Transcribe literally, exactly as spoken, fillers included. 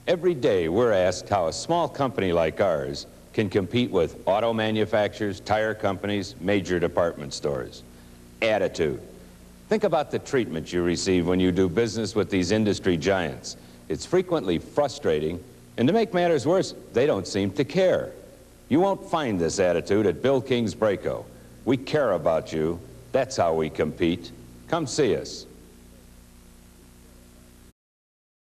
Every day we're asked how a small company like ours can compete with auto manufacturers, tire companies, major department stores. Attitude. Think about the treatment you receive when you do business with these industry giants. It's frequently frustrating, and to make matters worse, they don't seem to care. You won't find this attitude at Bill King's Braco. We care about you. That's how we compete. Come see us.